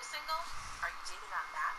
single? Are you dating on Match?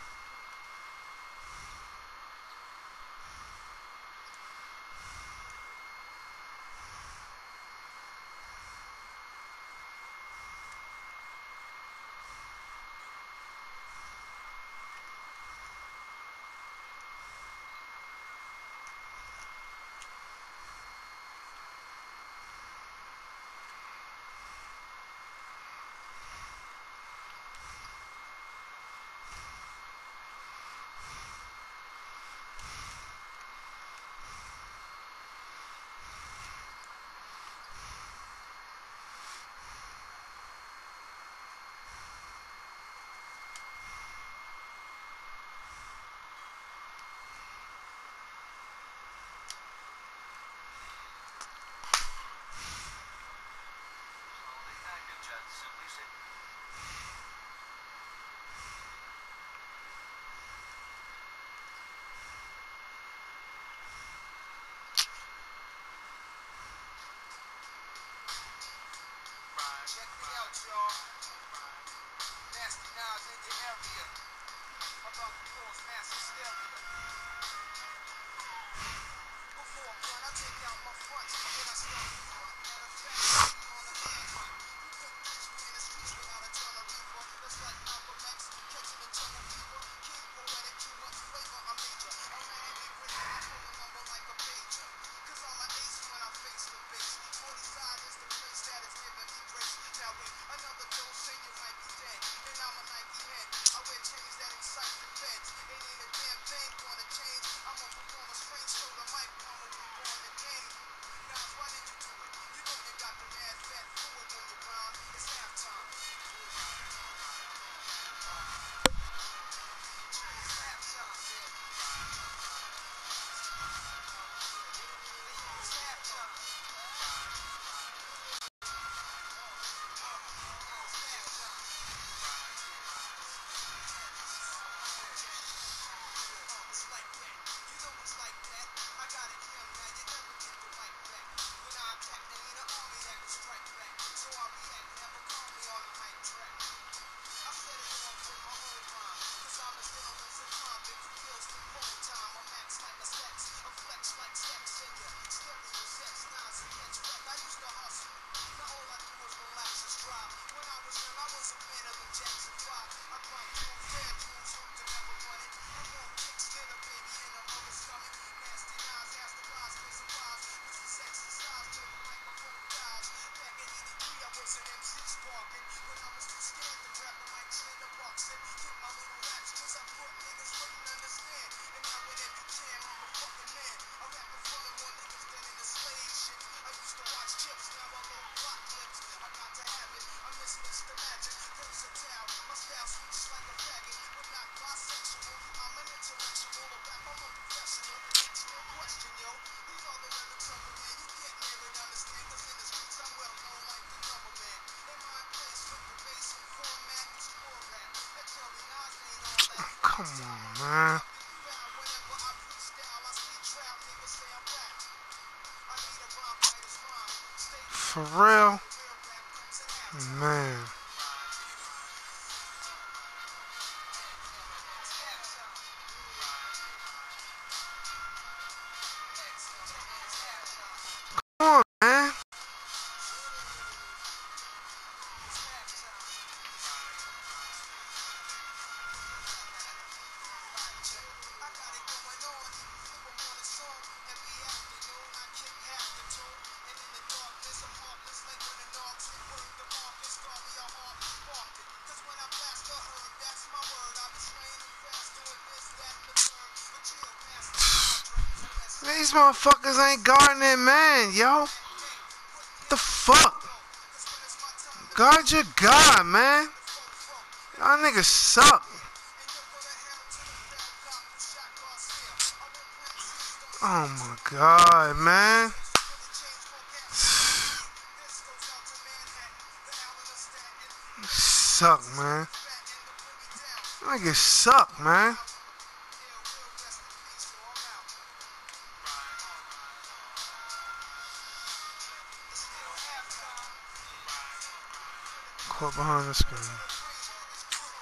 Check me out, y'all. Nasty Nas in your area. About to cause mass hysteria. Before fun, I take out my fronts, then I start to front. Matter of fact, I be on a manhunt. You couldn't catch me in the streets without a ton of reefer. That's like Malcolm X, catching a jungle fever. King poetic, too much flavor, I'm major. I ran and get ready, I pull a number like a pager. Cause I'm an ace when I face the base. 40 side is the place that is giving me grace. Now with another dose and you might be dead. And I'm a Nike head. I wear chains that excite the feds. It ain't a damn thing gonna change. I'm a performer strange, so the mic one will be born the game. Now why did you do it? You know you got the mad fat fluid when you round. It's halftime. It's halftime, yeah. It's halftime. It's like that. You know it's like that. I got it him now. You never get the mic back. When I attack, there ain't an army that can strike back. So I react, never call me on the hype track. I set it off with my own rhyme. Cause I'm as ill as a convict who kills for cold time. I'm max like a sex, a flex like sex in ya. Stereo sex, Nas and catch wreck. I used to hustle. Now all I do is relax and strive. When I was young, I was a fan of the Jackson 5. I grind through fair dudes, hope to never run it. I'm on kicks, then a baby in a mother's stomach. Nasty Nas has the rise, been surprised. This is exercise till the microphone dies. Back in 83, I was an MC sparking. When I was too scared to grab the mic, in the boxing. Get my little raps, cause I thought niggas wouldn't understand. And now with every jam, I'm a fucking man. I rap in front of more niggas than in the slave shit. I used to watch chips, now I load block clips. I got to have it, I miss Mr. Magic. Versatile, my style switches like a faggot. But not bisexual, I'm an intellectual. A rap, I'm a professional. It's no question, yo. These are the lyrics of a man. You can't hear and understand, cause in the streets I'm well known like the number man. In my place with the bass and format, it's more rap. That Charlie Nas ain't all that. Come on, man. Whenever I freestyle, I speak trap, niggas say I'm rap. I need a rhyme fighter's rhyme. Stay For real? real rap comes in halftime. Man. It's halftime. It's halftime. Come on, man. It's halftime. I got it going on, even flip 'em on a song. Every afternoon I kick half the tune. And in the darkness I'm heartless like when the knocks. Word to Marcus, call me a heart sparked it. Cause when I blast the herd, that's my word. I be spraying them fast, doing this, that, and the third. But chill, pass the Tundra. These motherfuckers ain't guarding that man, yo. What the fuck? Guard your God, man. Y'all niggas suck. Oh my God, man. Suck, man. Niggas suck, man. Caught behind the screen.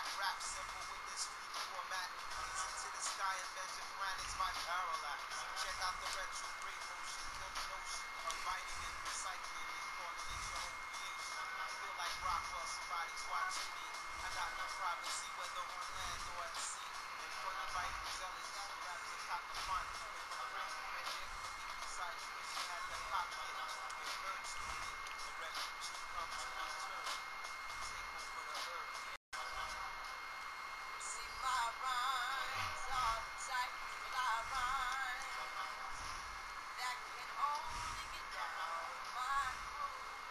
track rap simple with this street format. Gaze into the sky and measure planets by parallax. Check out the retrograde motion, the notion of writing and recycling and calling it your own creation. I feel like Rockwell, somebody's watching me. I got no privacy, whether on land or at sea. And for the writing zealous, raps are cacophonic. From the rim to red air, from the inside, you wish you had the cockpit. With birds tweeting, the refugee comes to return. Take over the earth. See my rhymes are the type of fly rhymes that can only get down my groove.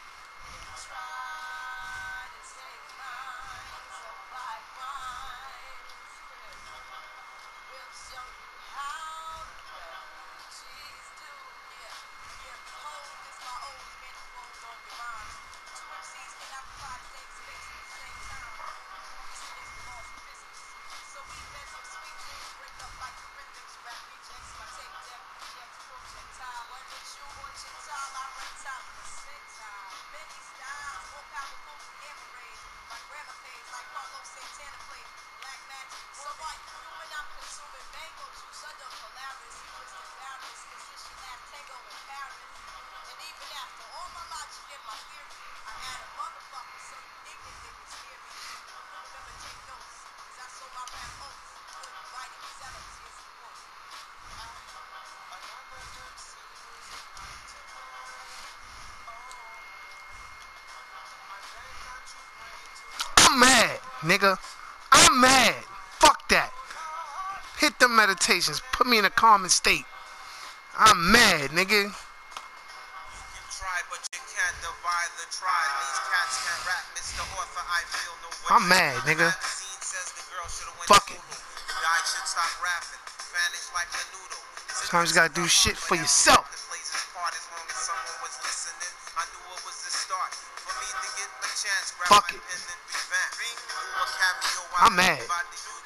Try to take lines of my rhymes. We'll show you how the refugees do. Yeah, behold, this my old man flows on your rhymes. Two MCs can occupy the same space at the same time. This is the laws of physics. So we bend some sweet things, break up like the rhythms. Rap rejects, my tape deck, rejects projectile. One that you or Chittal, I run top percentile. Many styles, more powerful than gamma rays. My grammar phase, like Carlos Santana played black magic. So what you do when I'm consuming mango juice under Polaris? You was embarrassed, cause this your last tango in Paris. And even after all my logic and my theory, I had a motherfucker, so you ignorant niggas hear me. Remember, take notes, cause I sold my rap oats. Good writing zealots, here's the quote. Another MC losing night tonight. I beg that you pray to I'm mad, nigga. I'm mad. Fuck that. Hit the meditations. Put me in a calming state. I'm mad, nigga. You can try, but you can't divide the tribe. These cats can't rap, Mr. Author, I feel no way. I'm mad, nigga. Magazine says the girl should have went Fuck it. solo. Guy should stop rapping, vanish like a noodle. Sometimes you gotta do shit for yourself. The plays his part as long as someone was listening. I knew it was the start. For me to get a chance, grab Fuck my it. pen and revamp. Do a cameo I'm while mad. everybody do